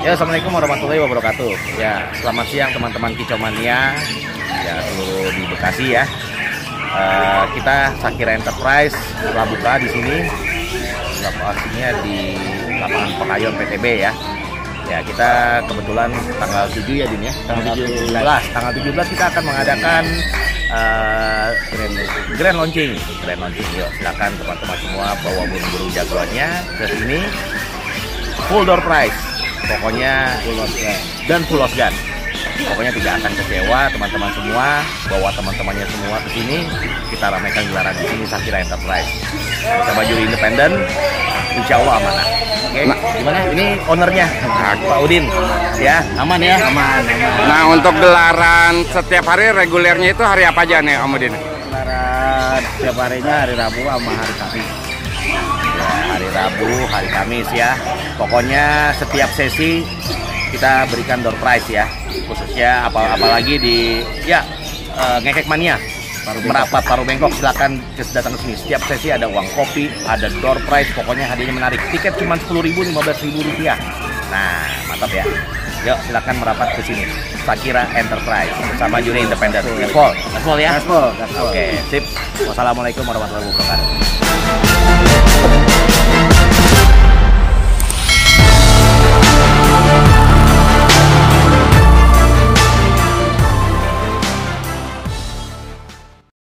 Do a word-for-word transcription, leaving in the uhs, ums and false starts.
Ya, assalamualaikum warahmatullahi wabarakatuh. Ya, selamat siang teman-teman Kicomania. Ya, seluruh di Bekasi ya. Uh, kita Sakira Enterprise telah buka di sini. Lokasinya di lapangan Pekayon P T B ya. Ya, kita kebetulan tanggal tujuh ya Din ya. Tanggal tujuh belas. Tanggal tujuh belas kita akan mengadakan uh, grand, grand launching. Grand launching. Yuk, silakan teman-teman semua bawa burung-burung jagoannya ke sini. Full door price. Pokoknya full osgan dan full osgan. Pokoknya tidak akan kecewa teman-teman semua. Bawa teman-temannya semua ke sini. Kita ramaikan gelaran di sini Sakira Enterprise. Kita baju independen, insya Allah amanah. Oke, nah, gimana? Ini ownernya Pak Udin. Ya, aman ya? Aman, aman. Nah, untuk gelaran setiap hari regulernya itu hari apa aja nih Om Udin? Gelaran setiap harinya hari Rabu sama hari Kamis. Ya, hari Rabu, hari Kamis ya. Pokoknya setiap sesi kita berikan door prize ya, khususnya apa apalagi di ya uh, ngekek mania merapat Paru Bengkok, silakan datang ke sini. Setiap sesi ada uang kopi, ada door prize, pokoknya hadiahnya menarik. Tiket cuma sepuluh ribu, lima belas ribu rupiah. Nah, mantap ya. Yuk, silakan merapat ke sini. Sakira Enterprise bersama juri independen. Gaspol, gaspol ya. Gaspol, gaspol. Oke, sip. Wassalamualaikum warahmatullahi wabarakatuh.